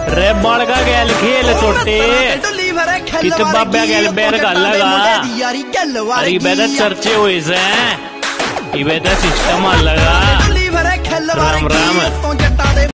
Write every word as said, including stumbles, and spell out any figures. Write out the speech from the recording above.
रे बड़का गैल खेल छोटे कित बाबा गैल बैर गल लगा अरे बेदा चर्चे हुए से इबे सिस्टम लगा राम राम।